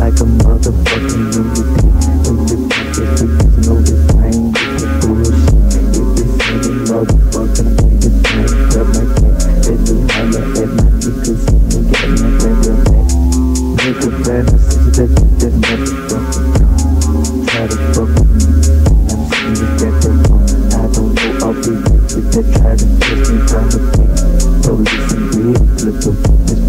like a motherfucking lunatic. When you pop it, you just know this pain is the bullshit. If it's any motherfucking niggas ain't up my cat, let me holler at my niggas and they got my brother back. Nigga better see that you just motherfucking come. Try to fuck with me, I'm seeing you got that phone. I don't know all these niggas that try to test me, try to think. So listen real, flip the